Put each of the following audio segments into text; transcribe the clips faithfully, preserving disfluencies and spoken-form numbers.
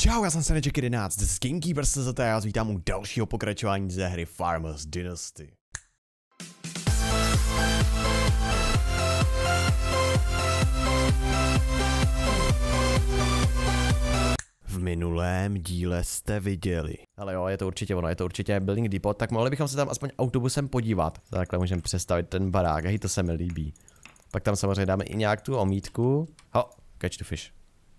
Čau, já jsem Seneček jedenáct z Gamekeepers tečka cé zet a já vás vítám u dalšího pokračování ze hry Farmers Dynasty. V minulém díle jste viděli. Ale jo, je to určitě ono, je to určitě Building Depot, tak mohli bychom se tam aspoň autobusem podívat. Takhle můžeme představit ten barák, hej, to se mi líbí. Pak tam samozřejmě dáme i nějak tu omítku. Ho, catch the fish.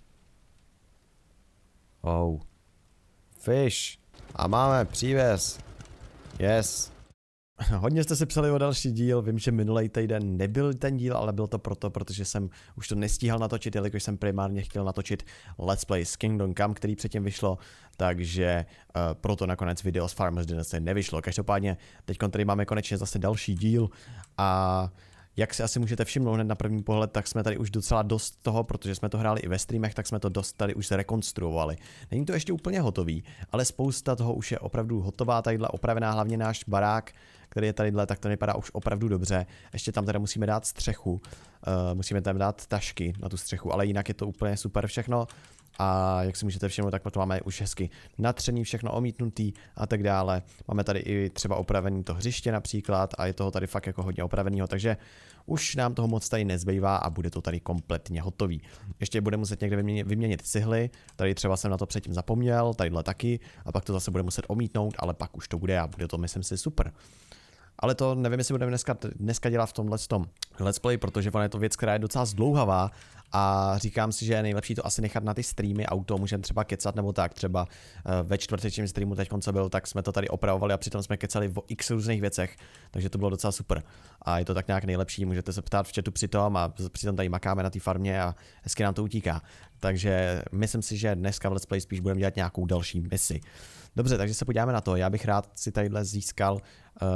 Oh. Fish. A máme přívěs. Yes. Hodně jste si psali o další díl, vím, že minulý týden nebyl ten díl, ale byl to proto, protože jsem už to nestíhal natočit, jelikož jsem primárně chtěl natočit Let's Play z Kingdom Come, který předtím vyšlo, takže uh, proto nakonec video z Farmers Dynasty nevyšlo. Každopádně teď tady máme konečně zase další díl a jak si asi můžete všimnout hned na první pohled, tak jsme tady už docela dost toho, protože jsme to hráli i ve streamech, tak jsme to dost tady už rekonstruovali. Není to ještě úplně hotový, ale spousta toho už je opravdu hotová, tadyhle opravená, hlavně náš barák, který je tadyhle, tak to vypadá už opravdu dobře. Ještě tam teda musíme dát střechu, uh, musíme tam dát tašky na tu střechu, ale jinak je to úplně super všechno. A jak si můžete všimnout, tak to máme už hezky natřený, všechno omítnutý a tak dále. Máme tady i třeba opravený to hřiště například a je toho tady fakt jako hodně opravenýho, takže už nám toho moc tady nezbývá a bude to tady kompletně hotový. Ještě bude muset někde vyměnit, vyměnit cihly, tady třeba jsem na to předtím zapomněl, tadyhle taky a pak to zase bude muset omítnout, ale pak už to bude a bude to, myslím si, super. Ale to nevím, jestli budeme dneska, dneska dělat v tomhle tom let's play, protože ona je to věc, která je docela zdlouhavá a říkám si, že je nejlepší to asi nechat na ty streamy, auto můžeme třeba kecat nebo tak, třeba ve čtvrtečním streamu teď co byl, tak jsme to tady opravovali a přitom jsme kecali o x různých věcech, takže to bylo docela super. A je to tak nějak nejlepší, můžete se ptát v chatu přitom a přitom tady makáme na té farmě a hezky nám to utíká. Takže myslím si, že dneska v let's play spíš budeme dělat nějakou další misi. Dobře, takže se podíváme na to, já bych rád si tadyhle získal uh,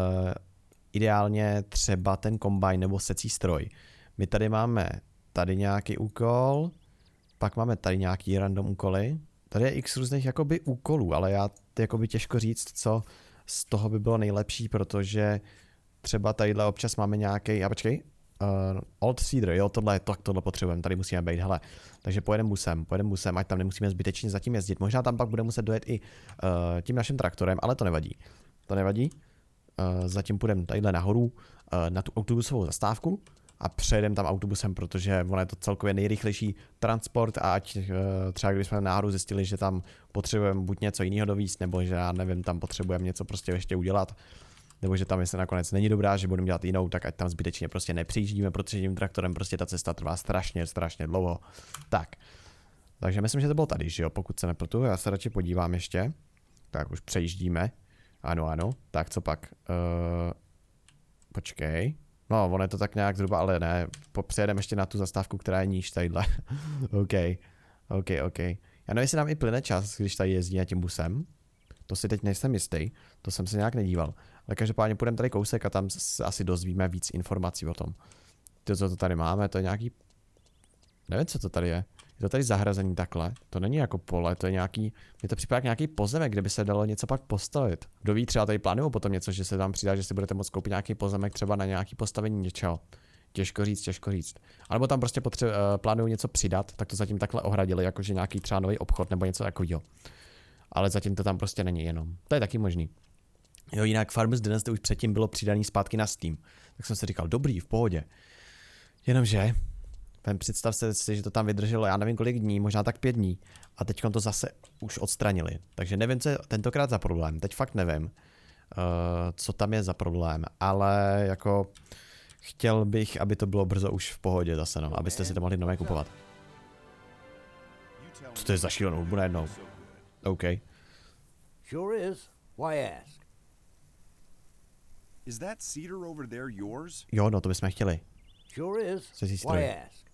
ideálně třeba ten kombajn nebo secí stroj. My tady máme tady nějaký úkol, pak máme tady nějaký random úkoly. Tady je x různých jakoby úkolů, ale já jakoby těžko říct, co z toho by bylo nejlepší, protože třeba tadyhle občas máme nějaký, a počkej, uh, Old Cedar, jo, tohle, to, tohle potřebujeme, tady musíme být, hele. Takže pojedeme busem, pojedeme busem, ať tam nemusíme zbytečně zatím jezdit. Možná tam pak bude muset dojet i uh, tím naším traktorem, ale to nevadí. To nevadí. Uh, zatím půjdeme tadyhle nahoru uh, na tu autobusovou zastávku a přejedeme tam autobusem, protože ono je to celkově nejrychlejší transport a ať uh, třeba když jsme náhodou zjistili, že tam potřebujeme buď něco jiného dovízt, nebo že já nevím, tam potřebujeme něco prostě ještě udělat, nebo že tam jestli nakonec není dobrá, že budeme dělat jinou, tak ať tam zbytečně prostě nepřijíždíme, protože tím traktorem prostě ta cesta trvá strašně, strašně dlouho. Tak, takže myslím, že to bylo tady, že jo, pokud se nepletu, já se radši podívám ještě. Tak už přejíždíme. Ano, ano, tak co pak? Uh, počkej. No, ono je to tak nějak zhruba, ale ne. Přejedeme ještě na tu zastávku, která je níž tadyhle. OK, OK, OK. Já nevím, jestli nám i plyne čas, když tady jezdí tím busem. To si teď nejsem jistý, to jsem se nějak nedíval. Ale každopádně půjdeme tady kousek a tam se asi dozvíme víc informací o tom. To, co to tady máme, to je nějaký... Nevím, co to tady je. Je to tady zahrazení takhle. To není jako pole, to je nějaký... Mně to připadá jak nějaký pozemek, kde by se dalo něco pak postavit. Kdo ví, třeba tady plánují potom něco, že se tam přidá, že si budete moct koupit nějaký pozemek třeba na nějaký postavení něčeho. Těžko říct, těžko říct. Alebo tam prostě potře- uh, plánují něco přidat, tak to zatím takhle ohradili, jakože nějaký třeba nový obchod nebo něco takového. Ale zatím to tam prostě není jenom. To je taky možný. Jo, jinak Farmers Dynasty už předtím bylo přidaný zpátky na Steam. Tak jsem si říkal, dobrý, v pohodě. Jenomže, představte si, že to tam vydrželo, já nevím kolik dní, možná tak pět dní. A teď to zase už odstranili. Takže nevím, co je tentokrát za problém. Teď fakt nevím, uh, co tam je za problém. Ale jako chtěl bych, aby to bylo brzo už v pohodě zase, no. Abyste si to mohli nové kupovat. Co to je za šílenou hudbu najednou? OK. Sure is. Why ask? Is that cedar over there yours? Jo, no to bychom chtěli. Sure is. Secí stroj. Why ask?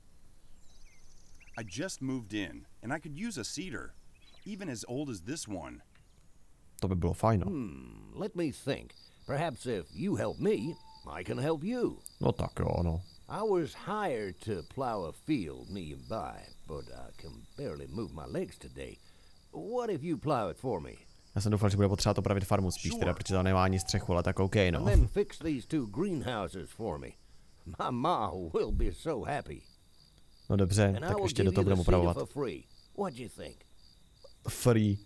I just moved in, and I could use a cedar, even as old as this one. To by bylo fajn, no. Hmm, let me think. Perhaps if you help me, I can help you. No tak jo, no. I was hired to plow a field nearby, but I can barely move my legs today. What if you plow it for me? Já jsem doufal, že bude potřebovat opravit farmu spíš, teda, protože tam nemá ani střechu, ale tak OK, no. And then fix these two greenhouses for me. My ma will be so happy. No dobře, And I tak will ještě give do toho you the budeme cedar opravovat. for free. What do you think? free.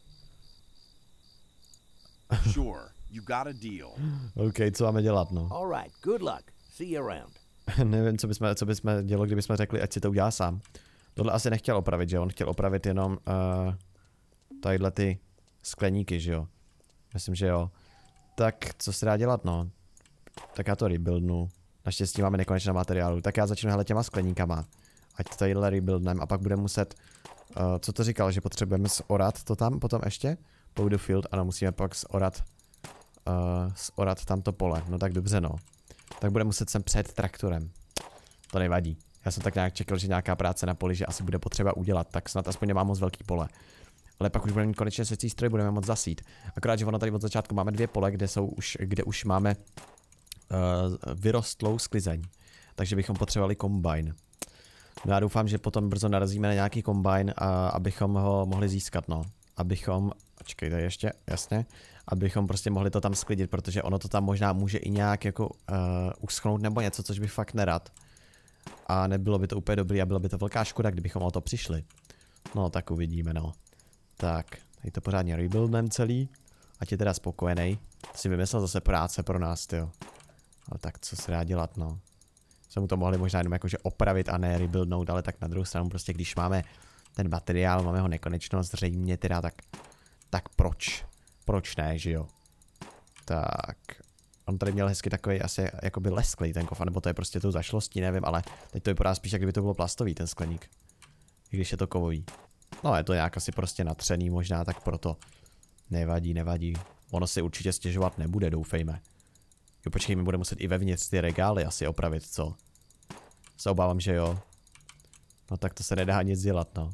Sure, you got a deal. OK, co máme dělat, no? All right, good luck. See you around. Nevím, co bychom, co bychom dělali, kdybychom řekli, ať si to udělá sám. Tohle asi nechtěl opravit, že jo? On chtěl opravit jenom uh, tadyhle ty skleníky, že jo? Myslím, že jo. Tak, co se dá dělat, no? Tak já to rebuildnu. Naštěstí máme nekonečné materiálu. Tak já začnu hele těma skleníkama. Ať to tadyhle rebuildnem a pak budeme muset... Uh, co to říkal, že potřebujeme zorat to tam potom ještě? Plough the field, ano, musíme pak zorat... Uh, zorat tamto pole. No tak dobře, no. Tak budeme muset sem přejet traktorem. To nevadí. Já jsem tak nějak čekal, že nějaká práce na poli, že asi bude potřeba udělat, tak snad aspoň nemám moc velký pole. Ale pak už budeme mít konečně secí stroj, budeme moc zasít. Akorát, že ono tady od začátku máme dvě pole, kde jsou už, kde už máme uh, vyrostlou sklizeň. Takže bychom potřebovali kombajn. No já doufám, že potom brzo narazíme na nějaký kombajn, a abychom ho mohli získat, no. Abychom, počkejte ještě, jasně, abychom prostě mohli to tam sklidit, protože ono to tam možná může i nějak jako uh, uschnout nebo něco, což bych fakt nerad. A nebylo by to úplně dobrý a byla by to velká škoda, kdybychom o to přišli. No tak uvidíme, no. Tak, tady to pořádně rebuildnem celý. Ať je teda spokojený. Si vymyslel zase práce pro nás, tyjo. Ale tak co se dá dělat, no. Jsme mu to mohli možná jenom jakože opravit a ne rebuildnout, ale tak na druhou stranu prostě když máme ten materiál, máme ho nekonečno, zřejmě teda tak, tak proč? Proč ne, že jo? Tak, on tady měl hezky takový asi jakoby lesklý ten kof, nebo to je prostě tou zašlostí, nevím, ale teď to vypadá spíš, jak kdyby to bylo plastový ten skleník. I když je to kovový. No je to nějak asi prostě natřený možná, tak proto nevadí, nevadí. Ono si určitě stěžovat nebude, doufejme. Jo, počkej, mi bude muset i vevnitř ty regály asi opravit, co? Se obávám, že jo. No tak to se nedá nic dělat, no.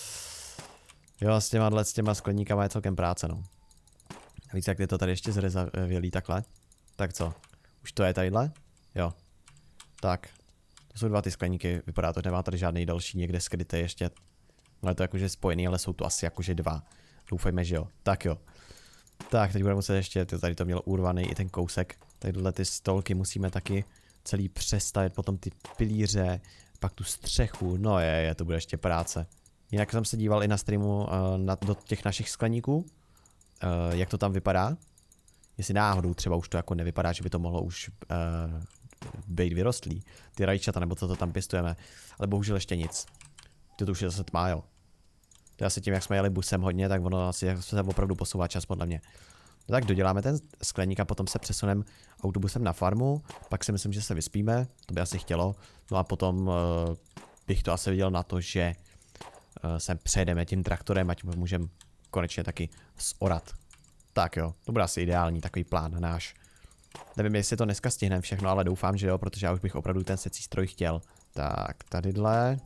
Jo, s těma, s těma skleníkama je celkem práce, no. A víc, jak je to tady ještě zrezavělý takhle. Tak co? Už to je tadyhle? Jo. Tak. To jsou dva ty skleníky, vypadá to, že nemá tady žádný další někde skrytý ještě. No je to jakože spojený, ale jsou to asi jakože dva. Doufejme, že jo. Tak jo. Tak, teď budeme muset ještě, tady to mělo urvaný i ten kousek. Tadyhle ty stolky musíme taky celý přestavět, potom ty pilíře, pak tu střechu, no je, je, to bude ještě práce. Jinak jsem se díval i na streamu uh, na, do těch našich skleníků, uh, jak to tam vypadá. Jestli náhodou třeba už to jako nevypadá, že by to mohlo už uh, být vyrostlý. Ty rajčata, nebo co to tam pěstujeme, ale bohužel ještě nic. To už je zase tmá, jo. To je asi tím, jak jsme jeli busem hodně, tak ono asi se opravdu posouvá čas podle mě. No tak doděláme ten skleník a potom se přesuneme autobusem na farmu, pak si myslím, že se vyspíme, to by asi chtělo, no a potom uh, bych to asi viděl na to, že uh, sem přejedeme tím traktorem, ať můžeme konečně taky zorat. Tak jo, to bude asi ideální takový plán náš. Nevím, jestli to dneska stihneme všechno, ale doufám, že jo, protože já už bych opravdu ten secí stroj chtěl. Tak, tadyhle.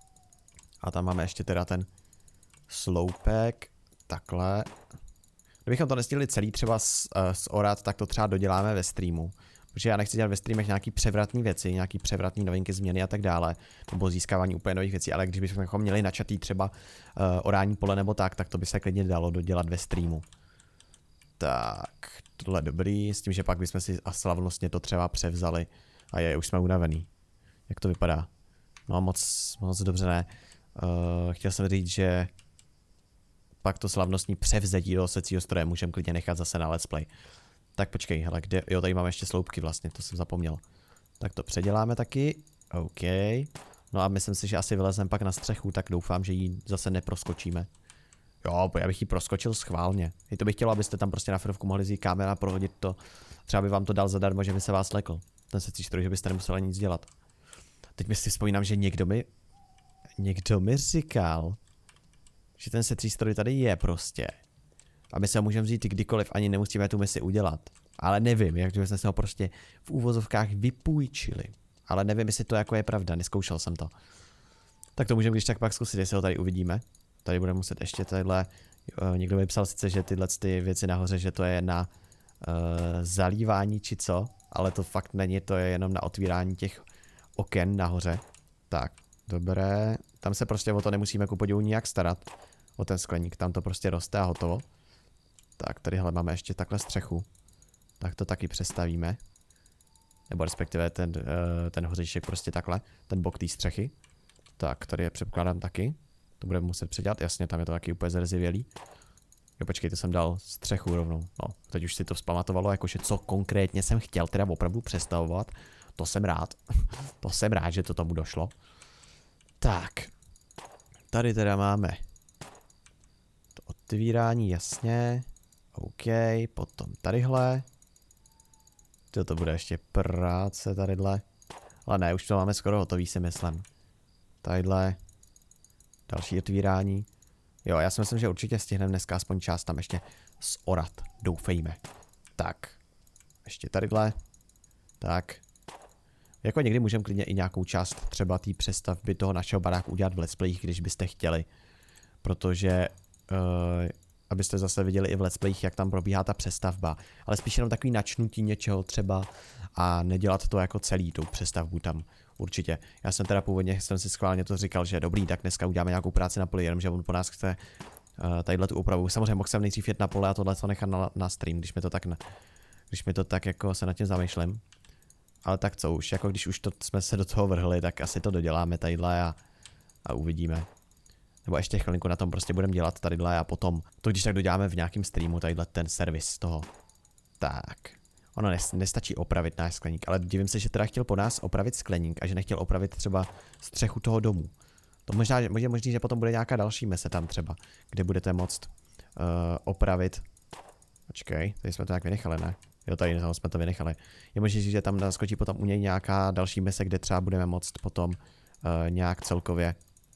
A tam máme ještě teda ten sloupek, takhle. Kdybychom to nestihli celý třeba zorat, tak to třeba doděláme ve streamu. Protože já nechci dělat ve streamech nějaký převratné věci, nějaký převratné novinky, změny a tak dále, nebo získávání úplně nových věcí, ale když bychom měli načatý třeba uh, orání pole nebo tak, tak to by se klidně dalo dodělat ve streamu. Tak, tohle je dobrý, s tím, že pak bychom si a slavnostně to třeba převzali a je, už jsme unavený. Jak to vypadá? No moc, moc dobře ne. Uh, chtěl jsem říct, že pak to slavnostní převzetí do secího stroje můžeme klidně nechat zase na let's play. Tak počkej, hele, kde, jo, tady máme ještě sloupky vlastně, to jsem zapomněl. Tak to předěláme taky, OK. No a myslím si, že asi vylezem pak na střechu, tak doufám, že ji zase neproskočíme. Jo, já bych ji proskočil schválně. I to bych chtěl, abyste tam prostě na firovku mohli zjít kámen a prohodit to. Třeba by vám to dal zadarmo, že by se vás lekl. Ten secí stroj, že byste nemuseli nic dělat. Teď mi si vzpomínám, že někdo mi... Někdo mi říkal, že ten secí stroj tady je prostě. A my se ho můžeme vzít kdykoliv, ani nemusíme tu misi udělat. Ale nevím, jak jsme se ho prostě v úvozovkách vypůjčili. Ale nevím, jestli to jako je pravda, neskoušel jsem to. Tak to můžeme když tak pak zkusit, jestli ho tady uvidíme. Tady budeme muset ještě tadyhle, uh, někdo mi psal sice, že tyhle ty věci nahoře, že to je na uh, zalívání či co, ale to fakt není, to je jenom na otvírání těch oken nahoře. Tak, dobré, tam se prostě o to nemusíme ku podivu nijak starat, o ten skleník, tam to prostě roste a hotovo. Tak, tadyhle máme ještě takhle střechu, tak to taky přestavíme. Nebo respektive ten, uh, ten hoříšek prostě takhle, ten bok té střechy. Tak, tady je předpokládám taky. To budeme muset předělat, jasně, tam je to taky úplně zrzivělý. Jo, počkej, to jsem dal střechu rovnou. No, teď už si to vzpamatovalo, jakože co konkrétně jsem chtěl teda opravdu přestavovat. To jsem rád. To jsem rád, že to tomu došlo. Tak. Tady teda máme to otvírání, jasně. OK, potom tadyhle. To bude ještě práce tadyhle. Ale ne, už to máme skoro hotový, si myslím. Tadyhle. Další otvírání. Jo, já si myslím, že určitě stihneme dneska aspoň část tam ještě zorat. Doufejme. Tak. Ještě tadyhle. Tak. Jako někdy můžeme klidně i nějakou část třeba té přestavby toho našeho baráku udělat v let's playích, když byste chtěli. Protože uh, abyste zase viděli i v let's playích, jak tam probíhá ta přestavba. Ale spíš jenom takový načnutí něčeho třeba a nedělat to jako celý, tu přestavbu tam. Určitě. Já jsem teda původně jsem si schválně to říkal, že dobrý, tak dneska uděláme nějakou práci na poli, jenomže on po nás chce uh, tadyhle tu opravu. Samozřejmě mohl jsem nejdřív jet na pole a tohle to nechat na, na stream, když mi to tak, na, když mi to tak jako se nad tím zamýšlím. Ale tak co už, jako když už to, jsme se do toho vrhli, tak asi to doděláme tadyhle a, a uvidíme. Nebo ještě chvilinku na tom prostě budeme dělat tadyhle a potom to když tak doděláme v nějakém streamu tadyhle ten servis toho. Tak. Ono nestačí opravit náš skleník, ale divím se, že teda chtěl po nás opravit skleník a že nechtěl opravit třeba střechu toho domu. To možná, je možný, že potom bude nějaká další mise tam třeba, kde budete moct uh, opravit. Počkej, tady jsme to nějak vynechali, ne? Jo, tady jsme to vynechali. Je možné, že tam naskočí potom u něj nějaká další mise, kde třeba budeme moct potom uh, nějak celkově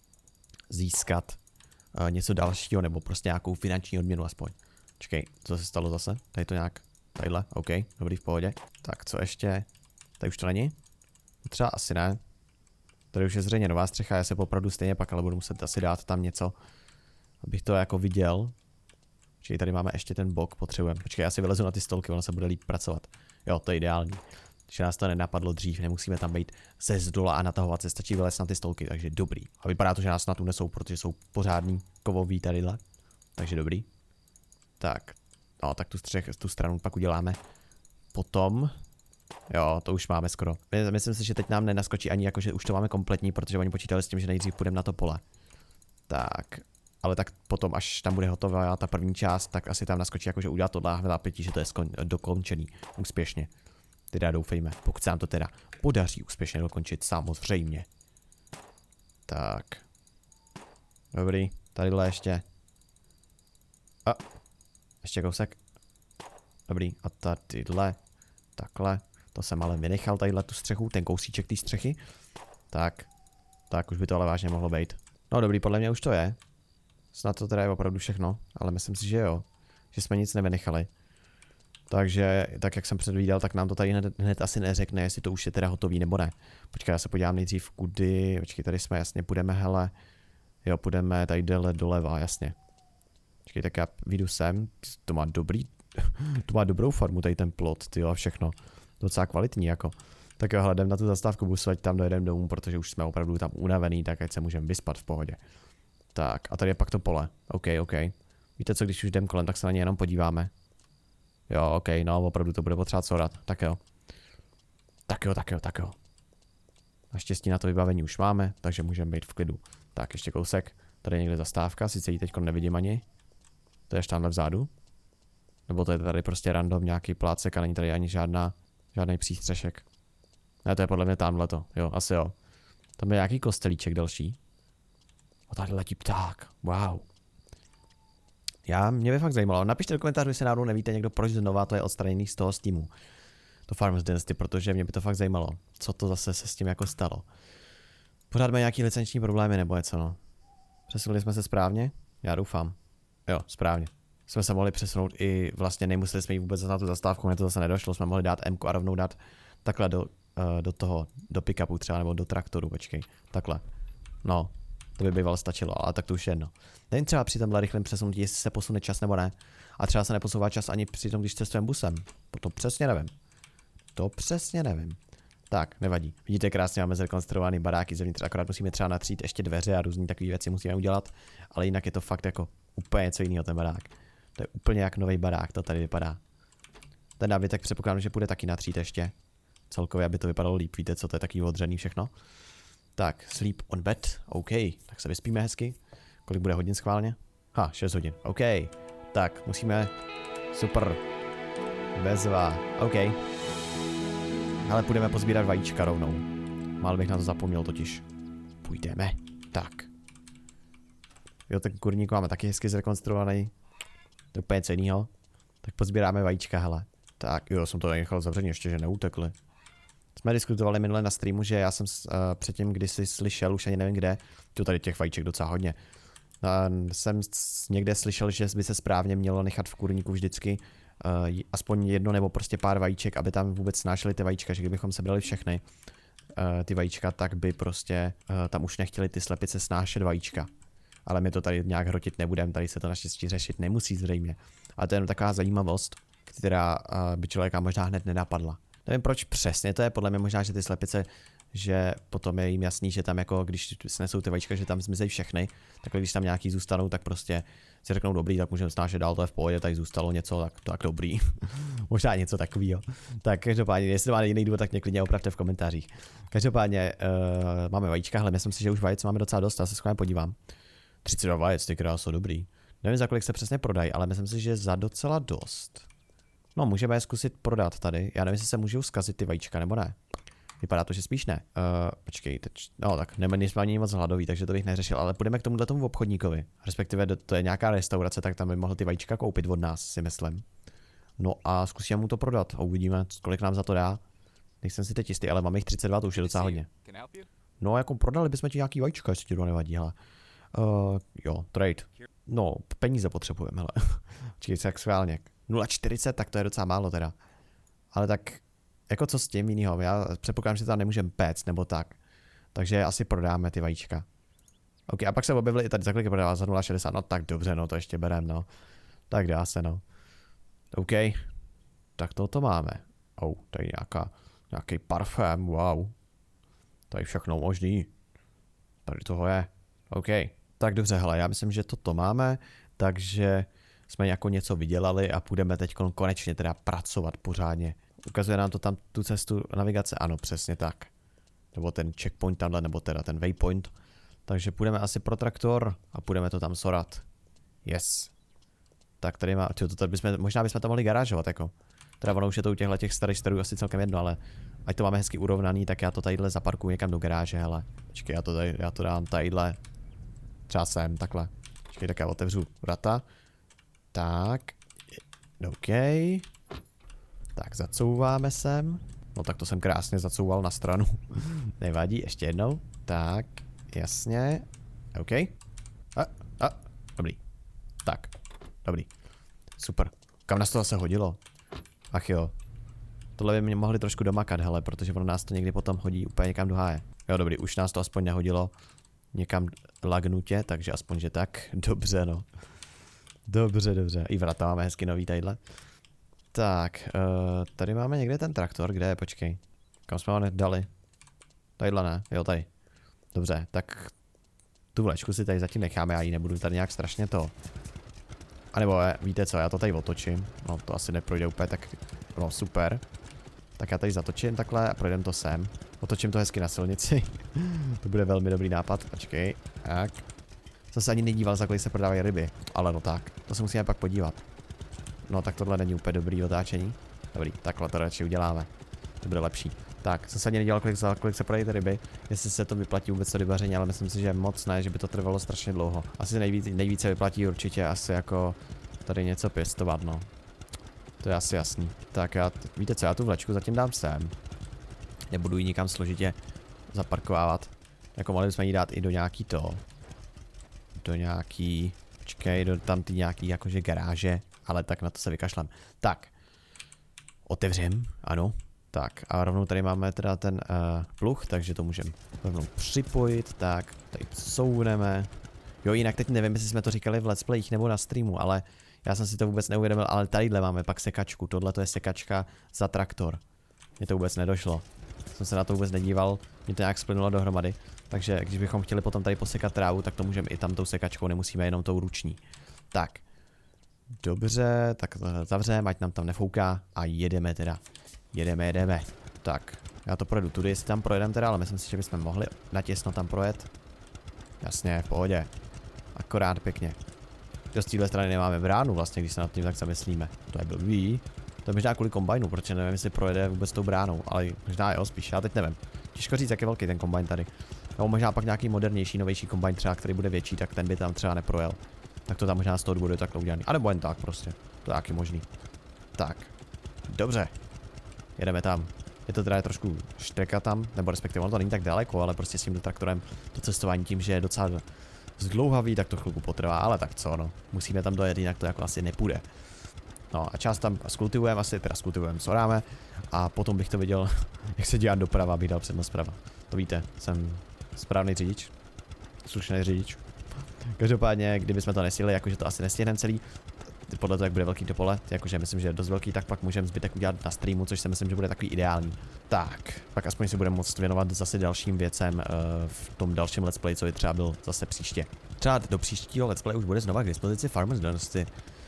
získat uh, něco dalšího, nebo prostě nějakou finanční odměnu aspoň. Počkej, co se stalo zase? Tady to nějak, tadyhle, OK, dobrý, v pohodě. Tak, co ještě? Tady už to není? Třeba asi ne. Tady už je zřejmě nová střecha, já se opravdu stejně pak, ale budu muset asi dát tam něco, abych to jako viděl. Čili tady máme ještě ten bok, potřebujeme. Počkej, já si vylezu na ty stolky, ono se bude líp pracovat. Jo, to je ideální. Že nás to nenapadlo dřív, nemusíme tam být ze zdola a natahovat se, stačí vylézt na ty stolky, takže dobrý. A vypadá to, že nás na tu nesou, protože jsou pořádný kovový tadyhle. Takže dobrý. Tak, no, tak tu, střech, tu stranu pak uděláme. Potom, jo, to už máme skoro. Myslím si, že teď nám nenaskočí ani jako, že už to máme kompletní, protože oni počítali s tím, že nejdřív půjdeme na to pole. Tak. Ale tak potom, až tam bude hotová ta první část, tak asi tam naskočí jakože udělat tohle a zápětí, že to je dokončený úspěšně. Teda doufejme, pokud se nám to teda podaří úspěšně dokončit, samozřejmě. Tak. Dobrý, tadyhle ještě. A, ještě kousek. Dobrý, a tadyhle, takhle. To jsem ale vynechal tadyhle tu střechu, ten kousíček té střechy. Tak, tak už by to ale vážně mohlo být. No dobrý, podle mě už to je. Snad to teda je opravdu všechno, ale myslím si, že jo. Že jsme nic nevynechali. Takže, tak jak jsem předvídal, tak nám to tady hned, hned asi neřekne, jestli to už je teda hotový nebo ne. Počkej, já se podívám nejdřív kudy. Počkej, tady jsme, jasně, půjdeme, hele. Jo, půjdeme tady dole doleva, jasně. Počkej, tak já vyjdu sem. To má dobrý, to má dobrou formu, tady ten plot, tyjo, a všechno. Docela kvalitní, jako. Tak jo, hledem na tu zastávku busu, ať tam dojedeme domů, protože už jsme opravdu tam unavený, tak ať se můžeme vyspat v pohodě. Tak, a tady je pak to pole. OK, OK. Víte co, když už jdem kolem, tak se na ně jenom podíváme. Jo, OK, no, opravdu to bude potřebovat sorat. Tak jo. Tak jo, tak jo, tak jo. Naštěstí na to vybavení už máme, takže můžeme být v klidu. Tak, ještě kousek. Tady je někde zastávka, sice ji teď nevidím ani. To je až tamhle vzadu. Nebo to je tady prostě random nějaký plácek a není tady ani žádná, žádný přístřešek. Ne, to je podle mě tamhleto. Jo, asi jo. Tam je nějaký kostelíček další. A tady letí pták. Wow. Já, mě by fakt zajímalo. Napište do komentářů, jestli náhodou nevíte někdo, proč znova to je odstraněný z toho Steamu. To Farmers Dynasty, protože mě by to fakt zajímalo. Co to zase se s tím jako stalo. Pořád mají nějaký licenční problémy nebo něco, no. Přesunuli jsme se správně? Já doufám. Jo, správně. Jsme se mohli přesunout i vlastně nemuseli jsme jít vůbec na tu zastávku, mě to zase nedošlo, jsme mohli dát M-ku a rovnou dát takhle do, uh, do toho, do pickupu třeba nebo do traktoru, počkej. Takhle. No. To by bývalo stačilo, ale tak to už je jedno. Nevím třeba při tomhle rychlém přesunutí, jestli se posune čas nebo ne. A třeba se neposouvá čas ani při tom, když cestujeme busem. To přesně nevím. To přesně nevím. Tak, nevadí. Vidíte, krásně máme zrekonstruovaný baráky zevnitř, akorát musíme třeba natřít ještě dveře a různý takové věci musíme udělat. Ale jinak je to fakt jako úplně něco jiného ten barák. To je úplně jak nový barák, to tady vypadá. Ten nábytek předpokládám, že půjde taky natřít ještě. Celkově, aby to vypadalo líp, víte, co to je takový odřený všechno. Tak, sleep on bed, OK, tak se vyspíme hezky. Kolik bude hodin schválně? Ha, šest hodin, OK. Tak, musíme, super. Bezva, OK. Ale půjdeme pozbírat vajíčka rovnou. Mál bych na to zapomněl totiž. Půjdeme, tak. Jo, ten kurník máme taky hezky zrekonstruovaný. To je úplně cenýho. Tak pozbíráme vajíčka, hele. Tak, jo, jsem to tady nechal zavřený ještě, že neutekli. Jsme diskutovali minule na streamu, že já jsem uh, předtím kdysi slyšel, už ani nevím kde, tu tady těch vajíček docela hodně. Uh, jsem někde slyšel, že by se správně mělo nechat v kurníku vždycky uh, aspoň jedno nebo prostě pár vajíček, aby tam vůbec snášely ty vajíčka, že kdybychom sebrali všechny uh, ty vajíčka, tak by prostě uh, tam už nechtěli ty slepice snášet vajíčka. Ale my to tady nějak hrotit nebudeme, tady se to naštěstí řešit nemusí zřejmě. Ale to je jenom taková zajímavost, která uh, by člověka možná hned nenapadla. Nevím proč přesně to je, podle mě možná, že ty slepice, že potom je jim jasný, že tam jako, když snesou ty vajíčka, že tam zmizejí všechny, takhle když tam nějaký zůstanou, tak prostě si řeknou dobrý, tak můžeme snášet dál, to je v pohodě, tady zůstalo něco, tak, tak dobrý. Možná něco takového. Tak každopádně, jestli to má jiný důvod, tak mě klidně opravte v komentářích. Každopádně uh, máme vajíčka, hele, myslím si, že už vajec máme docela dost, já se schválně podívám. třicet dva vajec, ty kráso, dobrý. Nevím, za kolik se přesně prodají, ale myslím si, že za docela dost. No, můžeme je zkusit prodat tady. Já nevím, jestli se můžou zkazit ty vajíčka, nebo ne. Vypadá to, že spíš ne. Uh, počkej, teď, no tak nejsme ani moc hladový, takže to bych neřešil, ale půjdeme k tomuhle tomu obchodníkovi. Respektive to je nějaká restaurace, tak tam by mohl ty vajíčka koupit od nás, si myslím. No a zkusíme mu to prodat a uvidíme, kolik nám za to dá. Nejsem si teď jistý, ale máme jich třicet dva, to už je docela hodně. No, jako prodali bychom ti nějaký vajíčka, jestli ti to nevadí, hele. Uh, jo, trade. No, peníze potřebujeme, hele. Počkej, jak schválně. nula čtyřicet, tak to je docela málo teda. Ale tak, jako co s tím jinýho, já předpokládám, že tam nemůžeme péct, nebo tak. Takže asi prodáme ty vajíčka. OK, a pak se objevili i tady, za kolik prodává za nula šedesát, no tak dobře, no to ještě berem, no. Tak dá se, no. OK, tak toto máme. Oh, tady nějaká, nějaký parfém, wow. Tady všechno možný. Tady toho je. OK, tak dobře, hele, já myslím, že toto máme, takže jsme jako něco vydělali a půjdeme teď konečně teda pracovat pořádně. Ukazuje nám to tam tu cestu navigace? Ano, přesně tak. Nebo ten checkpoint tamhle, nebo teda ten waypoint. Takže půjdeme asi pro traktor a půjdeme to tam sorat. Yes. Tak tady má, to tady bychom, možná bychom to mohli garážovat jako. Teda ono už je to u těchto těch starých starů asi celkem jedno, ale ať to máme hezky urovnaný, tak já to tadyhle zaparkuju někam do garáže, hele. Počkej, já to, tady, já to dám tadyhle. Třeba sem, takhle. Počkej, tak já otevřu vrata. Tak, OK. Tak zacouváme sem. No tak to jsem krásně zacouval na stranu. Nevadí, ještě jednou. Tak, jasně. OK. A, a, dobrý. Tak, dobrý. Super. Kam nás to zase hodilo? Ach jo. Tohle by mě mohli trošku domakat, hele, protože ono nás to někdy potom hodí úplně někam do háje. Jo, dobrý, už nás to aspoň nehodilo někam lagnutě, takže aspoň, že tak. Dobře, no. Dobře, dobře. I vrata máme hezky nový tadyhle. Tak, uh, tady máme někde ten traktor, kde je, počkej. Kam jsme ho nedali? Tadyhle ne, jo tady. Dobře, tak tu vlečku si tady zatím necháme, já ji nebudu tady nějak strašně to. A nebo je, víte co, já to tady otočím. No to asi neprojde úplně tak, no super. Tak já tady zatočím takhle a projdem to sem. Otočím to hezky na silnici. To bude velmi dobrý nápad, počkej. Tak. Jsem se ani nedíval, za kolik se prodávají ryby. Ale no tak, to se musíme pak podívat. No tak tohle není úplně dobrý otáčení. Dobrý, takhle to radši uděláme. To bude lepší. Tak, jsem se ani nedělal, kolik, za kolik se prodají ty ryby. Jestli se to vyplatí vůbec to rybaření, ale myslím si, že moc ne, že by to trvalo strašně dlouho. Asi nejvíc, nejvíce vyplatí určitě asi jako tady něco pěstovat, no. To je asi jasný. Tak já, víte co, já tu vlečku zatím dám sem. Nebudu ji nikam složitě zaparkovávat. Jako mohli bychom ji dát i do nějaký to. Do nějaký, počkej, do tam ty nějaký jakože garáže. Ale tak na to se vykašlem. Tak. Otevřem, ano. Tak a rovnou tady máme teda ten uh, pluh, takže to můžeme rovnou připojit. Tak, tady couvneme. Jo, jinak teď nevím, jestli jsme to říkali v let's playích nebo na streamu, ale já jsem si to vůbec neuvědomil, ale tadyhle máme pak sekačku. Tohle to je sekačka za traktor. Mně to vůbec nedošlo. Jsem se na to vůbec nedíval, mě to nějak splynulo dohromady. Takže když bychom chtěli potom tady posekat trávu, tak to můžeme i tam tou sekačkou, nemusíme jenom tou ruční. Tak. Dobře, tak zavřeme, ať nám tam nefouká a jedeme teda. Jedeme, jedeme. Tak, já to projedu tudy, jestli tam projedeme teda, ale myslím si, že bychom mohli natěsno tam projet. Jasně, v pohodě. Akorát pěkně. Z téhle strany nemáme bránu vlastně, když se nad tím tak zamyslíme. To je blbý. To je možná kvůli kombajnu, protože nevím, jestli projede vůbec tou bránou, ale možná jo, spíš, já teď nevím. Těžko říct, jak je velký ten kombajn tady. Nebo možná pak nějaký modernější, novější kombajn třeba, který bude větší, tak ten by tam třeba neprojel. Tak to tam možná z toho důvodu je takhle udělaný. A nebo jen tak prostě. To je taky možný. Tak. Dobře. Jedeme tam. Je to teda trošku štreka tam, nebo respektive ono to není tak daleko, ale prostě s tím traktorem to cestování tím, že je docela zdlouhavý, tak to chvilku potrvá, ale tak co no. Musíme tam dojet, jinak to jako asi nepůjde. No a část tam skultivujeme, asi teda skultivujeme, co dáme. A potom bych to viděl, jak se dělá doprava, abych dal přednost zprava. To víte, jsem správný řidič. Slušný řidič. Každopádně, kdybychom to nestihli, jakože to asi nestihneme celý, podle toho, jak bude velký to pole, jakože myslím, že je dost velký, tak pak můžeme zbytek udělat na streamu, což si myslím, že bude takový ideální. Tak, pak aspoň si budeme moct věnovat zase dalším věcem uh, v tom dalším let's play, co by třeba byl zase příště. Třeba do příštího let's play už bude znova k dispozici Farmers Dynasty.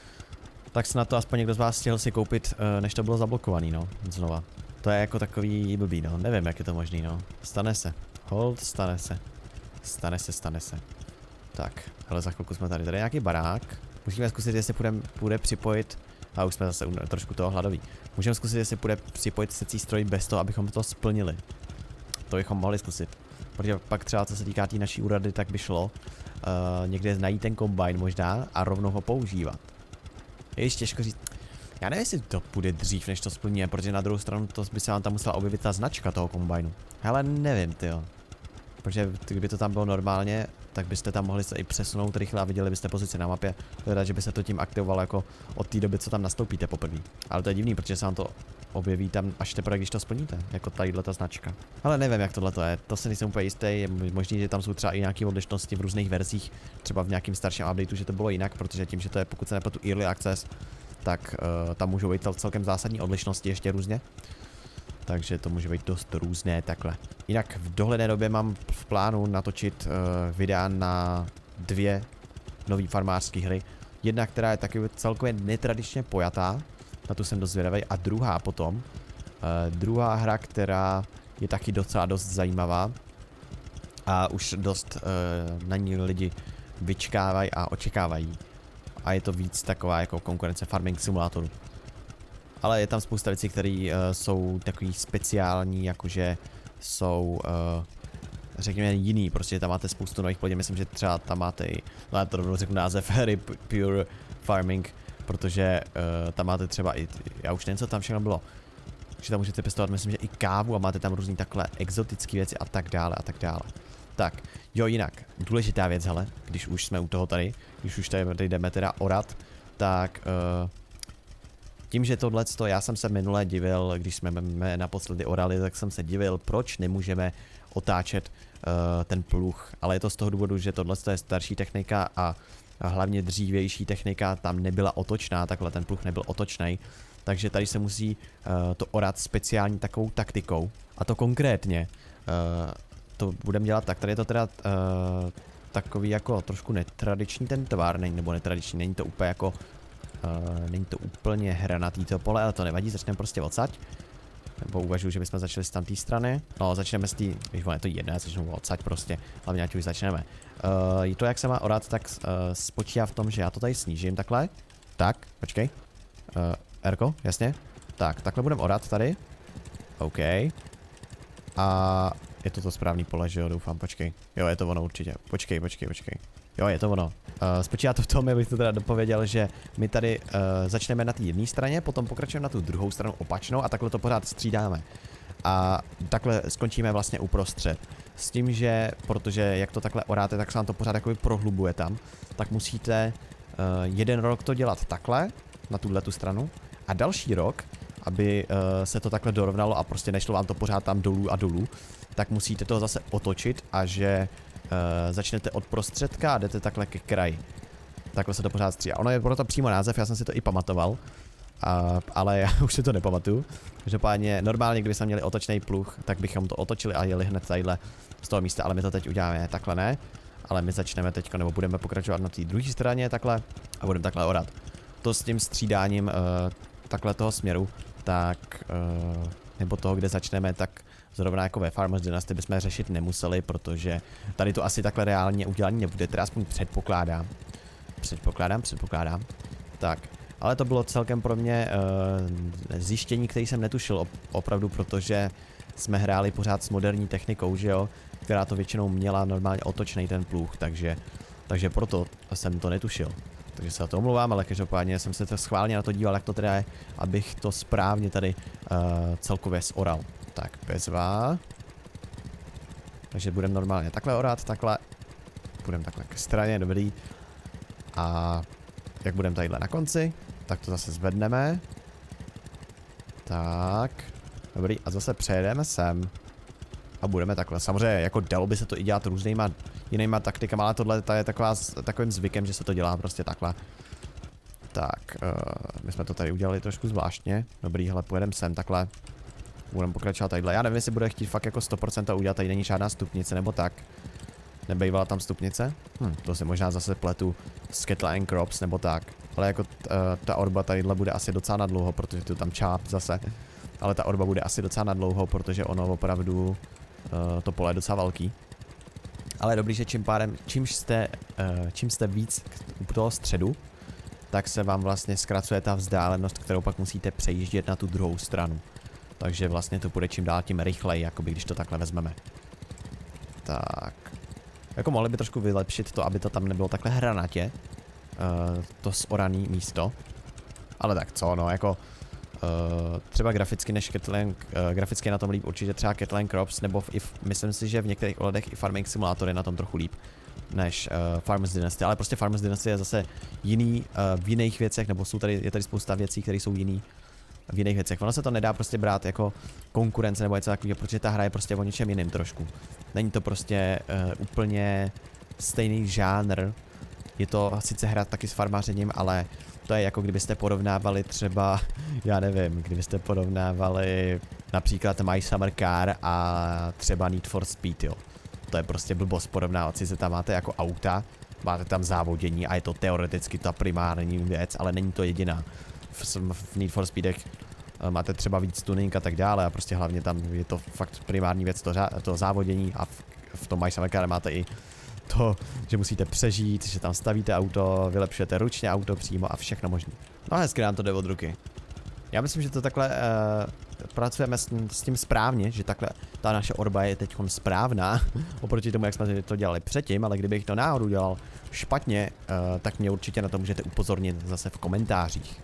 Tak snad to aspoň někdo z vás stihl si koupit, uh, než to bylo zablokovaný, no, znova. To je jako takový blbý, no, nevím, jak je to možný, no. Stane se. Hold, stane se. Stane se, stane se. Tak, ale za chvilku jsme tady. Tady je nějaký barák. Musíme zkusit, jestli půjde, půjde připojit. A už jsme zase trošku toho hladoví. Můžeme zkusit, jestli půjde připojit secí stroj bez toho, abychom to splnili. To bychom mohli zkusit. Protože pak třeba, co se týká té tý naší úrady, tak by šlo uh, někde najít ten kombajn možná a rovnou ho používat. Je ještě těžko říct. Já nevím, jestli to půjde dřív, než to splníme, protože na druhou stranu to by se vám tam musela objevit ta značka toho kombajnu. Hele, nevím, tyjo. Protože kdyby to tam bylo normálně, tak byste tam mohli se i přesunout rychle a viděli byste pozici na mapě. Teda, že by se to tím aktivovalo jako od té doby, co tam nastoupíte poprvé. Ale to je divný, protože se vám to objeví tam až teprve, když to splníte, jako tadyhle ta značka. Ale nevím, jak tohle to je, to se nejsem úplně jistý, je možný, že tam jsou třeba i nějaké odlišnosti v různých verzích, třeba v nějakém starším updateu, že to bylo jinak, protože tím, že to je, pokud se nepletu, early access, tak uh, tam můžou být celkem zásadní odlišnosti ještě různě. Takže to může být dost různé takhle. Jinak v dohledné době mám v plánu natočit uh, videa na dvě nové farmářské hry. Jedna, která je taky celkově netradičně pojatá, na tu jsem dost zvědavý, a druhá potom. Uh, druhá hra, která je taky docela dost zajímavá a už dost uh, na ní lidi vyčkávají a očekávají. A je to víc taková jako konkurence farming simulátoru. Ale je tam spousta věcí, které uh, jsou takový speciální, jakože jsou, uh, řekněme, jiný. Prostě tam máte spoustu nových plodin, myslím, že třeba tam máte i, no já to rovnou řeknu název hry Pure Farming, protože uh, tam máte třeba i, já už nevím, co tam všechno bylo, že tam můžete pěstovat, myslím, že i kávu a máte tam různý takhle exotické věci a tak dále a tak dále. Tak, jo, jinak, důležitá věc, hele, když už jsme u toho tady, když už tady, tady jdeme teda orat, tak uh, tím, že tohleto, já jsem se minule divil, když jsme naposledy orali, tak jsem se divil, proč nemůžeme otáčet uh, ten pluh. Ale je to z toho důvodu, že tohle je starší technika a, a hlavně dřívější technika tam nebyla otočná, takhle ten pluh nebyl otočný. Takže tady se musí uh, to orat speciální takovou taktikou. A to konkrétně, uh, to budeme dělat tak, tady je to teda uh, takový jako trošku netradiční ten tvar, není, nebo netradiční, není to úplně jako Uh, není to úplně hranatý to pole, ale to nevadí, začneme prostě odsaď. Nebo uvažuji, že bychom začali z tamté strany. No, začneme z té, když je to jedné, začneme odsaď prostě, hlavně ať už začneme. Uh, to, jak se má orat, tak uh, spočívá v tom, že já to tady snížím takhle. Tak, počkej. Uh, Erko, jasně. Tak, takhle budeme orat tady. OK. A je to to správný pole, že jo, doufám, počkej. Jo, je to ono určitě. Počkej, počkej, počkej. Jo, je to ono. Uh, spočívá to v tom, abych to teda dopověděl, že my tady uh, začneme na té jedné straně, potom pokračujeme na tu druhou stranu opačnou a takhle to pořád střídáme. A takhle skončíme vlastně uprostřed. S tím, že protože jak to takhle oráte, tak se vám to pořád jakoby prohlubuje tam, tak musíte uh, jeden rok to dělat takhle, na tuhle tu stranu, a další rok, aby uh, se to takhle dorovnalo a prostě nešlo vám to pořád tam dolů a dolů, tak musíte to zase otočit a že Uh, začnete od prostředka a jdete takhle ke kraji. Takhle se to pořád střídá. Ono je proto přímo název, já jsem si to i pamatoval, uh, ale já už si to nepamatuju. Každopádně normálně, kdyby jsme měli otočný pluh, tak bychom to otočili a jeli hned tadyhle z toho místa, ale my to teď uděláme takhle ne. Ale my začneme teď, nebo budeme pokračovat na té druhé straně takhle a budeme takhle orat. To s tím střídáním uh, takhle toho směru, tak uh, nebo toho, kde začneme, tak zrovna jako ve Farmers Dynasty bychom řešit nemuseli, protože tady to asi takhle reálně udělaný nebude, teda aspoň předpokládám. Předpokládám, předpokládám. Tak, ale to bylo celkem pro mě uh, zjištění, který jsem netušil op opravdu, protože jsme hráli pořád s moderní technikou, že jo, která to většinou měla normálně otočnej ten pluh, takže, takže proto jsem to netušil. Takže se za to omlouvám, ale každopádně jsem se to schválně na to díval, jak to teda je, abych to správně tady uh, celkově zoral. Tak, bezva. Takže budeme normálně takhle orát, takhle. Budeme takhle ke straně, dobrý. A jak budeme tadyhle na konci, tak to zase zvedneme. Tak, dobrý, a zase přejedeme sem. A budeme takhle. Samozřejmě, jako dalo by se to i dělat různýma jinýma taktikama, ale tohle je taková, takovým zvykem, že se to dělá prostě takhle. Tak, uh, my jsme to tady udělali trošku zvláštně. Dobrý, hele, pojedeme sem takhle. Budeme pokračovat tadyhle. Já nevím, jestli bude chtít fakt jako sto procent udělat, tady není žádná stupnice nebo tak. Nebejvala tam stupnice? Hm, to si možná zase pletu s Cattle and Crops nebo tak. Ale jako t, uh, ta orba tadyhle bude asi docela na dlouho, protože tu tam čáp zase. Ale ta orba bude asi docela na dlouho, protože ono opravdu uh, to pole je docela velký. Ale dobrý, že čím pádem, čím jste, uh, čím jste víc u toho středu, tak se vám vlastně zkracuje ta vzdálenost, kterou pak musíte přejíždět na tu druhou stranu. Takže vlastně to bude čím dál tím rychleji, jakoby když to takhle vezmeme. Tak. Jako mohli by trošku vylepšit to, aby to tam nebylo takhle hranatě. Uh, to zoraný místo. Ale tak co, no, jako Uh, třeba graficky než Cattle and, uh, graficky na tom líp určitě třeba Cattle and Crops, nebo v, i v, myslím si, že v některých ohledech i Farming Simulator je na tom trochu líp než uh, Farmers Dynasty, ale prostě Farmers Dynasty je zase jiný uh, v jiných věcech, nebo jsou tady, je tady spousta věcí, které jsou jiný v jiných věcech. Ono se to nedá prostě brát jako konkurence nebo něco takového, protože ta hra je prostě o něčem jiným trošku. Není to prostě uh, úplně stejný žánr, je to sice hra taky s farmářením, ale to je jako kdybyste porovnávali třeba, já nevím, kdybyste porovnávali například My Summer Car a třeba Need for Speed, jo. To je prostě blbost porovnávat, sice tam máte jako auta, máte tam závodění a je to teoreticky ta primární věc, ale není to jediná. V, v Need for Speedech máte třeba víc tuning a tak dále a prostě hlavně tam je to fakt primární věc, to, to závodění a v, v tom My Summer Car máte i to, že musíte přežít, že tam stavíte auto, vylepšujete ručně auto přímo a všechno možné. No hezky nám to jde od ruky. Já myslím, že to takhle uh, pracujeme s, s tím správně, že takhle ta naše orba je teď správná, oproti tomu, jak jsme to dělali předtím, ale kdybych to náhodou dělal špatně, uh, tak mě určitě na to můžete upozornit zase v komentářích.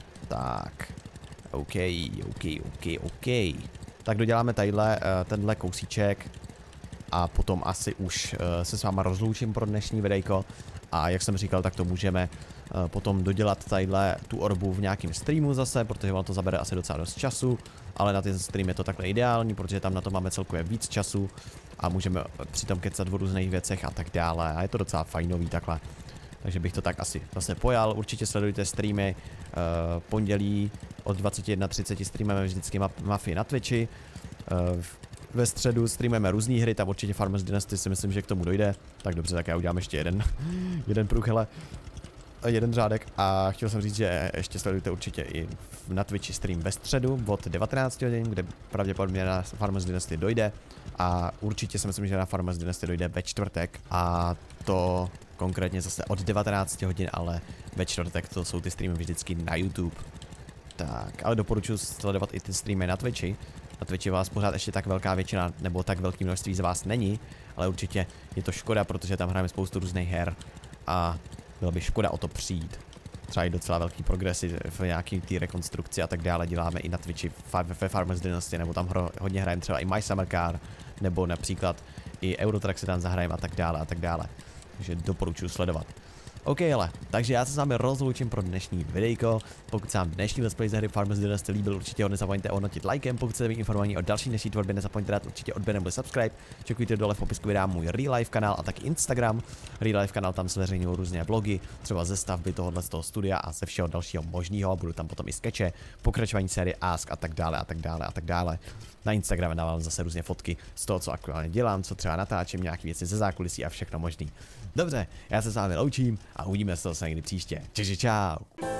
Tak, OK, OK, OK, OK. Tak doděláme tadyhle uh, tenhle kousíček. A potom asi už uh, se s váma rozloučím pro dnešní videjko. A jak jsem říkal, tak to můžeme uh, potom dodělat tadyhle tu orbu v nějakém streamu zase, protože ono to zabere asi docela dost času. Ale na ten stream je to takhle ideální, protože tam na to máme celkově víc času. A můžeme přitom kecat o různých věcech a tak dále. A je to docela fajnový takhle. Takže bych to tak asi zase pojal. Určitě sledujte streamy. Uh, pondělí od dvacet jedna třicet streamujeme vždycky ma Mafii na Twitchi. Uh, Ve středu streamujeme různé hry, tam určitě Farmers Dynasty si myslím, že k tomu dojde. Tak dobře, tak já udělám ještě jeden, jeden pruh, hele, jeden řádek. A chtěl jsem říct, že ještě sledujte určitě i na Twitchi stream ve středu od devatenácti hodin, kde pravděpodobně na Farmers Dynasty dojde. A určitě si myslím, že na Farmers Dynasty dojde ve čtvrtek. A to konkrétně zase od devatenácti hodin, ale ve čtvrtek to jsou ty streamy vždycky na YouTube. Tak, ale doporučuji sledovat i ty streamy na Twitchi. Na Twitchi vás pořád ještě tak velká většina, nebo tak velké množství z vás není, ale určitě je to škoda, protože tam hrajeme spoustu různých her a bylo by škoda o to přijít. Třeba i docela velký progresy v nějaký té rekonstrukci a tak dále děláme i na Twitchi ve Farmers Dynasty, nebo tam hro, hodně hrajeme třeba i My Summer Car, nebo například i Eurotrack si tam zahrajeme a tak dále a tak dále. Takže doporučuji sledovat. OK, ale, takže já se s vámi rozloučím pro dnešní videjko. Pokud se vám dnešní let's play ze hry Farmers Dynasty líbil, určitě ho nezapomeňte ohodnotit likem. Pokud chcete být informovaní o další dnešní tvorbě, nezapomeňte dát určitě odběr nebo subscribe. Čekujte dole v popisku videa můj real life kanál a taky Instagram. Real life kanál, tam zveřejňuji různé vlogy, třeba ze stavby tohohle z toho studia a ze všeho dalšího možného. Budu tam potom i skeče, pokračování série Ask a tak dále a tak dále a tak dále. Na Instagramu dávám zase různé fotky z toho, co aktuálně dělám, co třeba natáčím, nějaké věci ze zákulisí a všechno možný. Dobře, já se s vámi loučím a uvidíme se zase někdy příště. Čau, čau.